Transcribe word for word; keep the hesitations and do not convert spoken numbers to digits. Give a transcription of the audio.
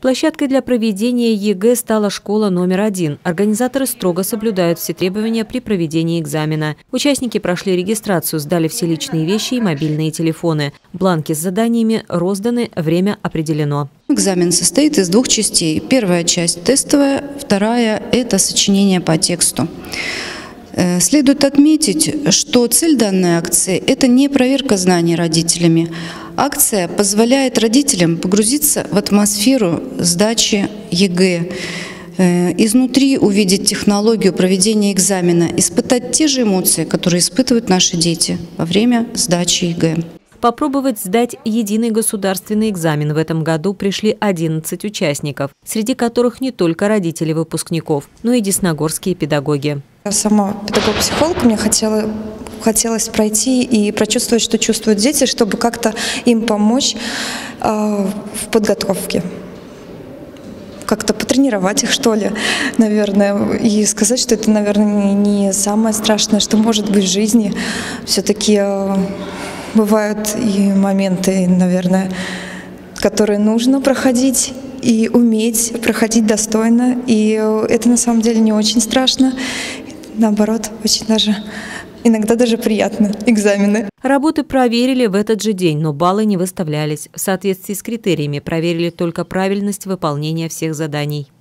Площадкой для проведения ЕГЭ стала школа номер один. Организаторы строго соблюдают все требования при проведении экзамена. Участники прошли регистрацию, сдали все личные вещи и мобильные телефоны. Бланки с заданиями розданы, время определено. Экзамен состоит из двух частей. Первая часть тестовая, вторая – это сочинение по тексту. Следует отметить, что цель данной акции – это не проверка знаний родителями. Акция позволяет родителям погрузиться в атмосферу сдачи ЕГЭ, изнутри увидеть технологию проведения экзамена, испытать те же эмоции, которые испытывают наши дети во время сдачи ЕГЭ. Попробовать сдать единый государственный экзамен в этом году пришли одиннадцать участников, среди которых не только родители выпускников, но и десногорские педагоги. Я сама педагог-психолог, мне хотела, хотелось пройти и прочувствовать, что чувствуют дети, чтобы как-то им помочь э, в подготовке. Как-то потренировать их, что ли, наверное, и сказать, что это, наверное, не самое страшное, что может быть в жизни. Все-таки э, бывают и моменты, наверное, которые нужно проходить и уметь проходить достойно. И это на самом деле не очень страшно. Наоборот, очень даже, иногда даже приятно, экзамены. Работы проверили в этот же день, но баллы не выставлялись. В соответствии с критериями проверили только правильность выполнения всех заданий.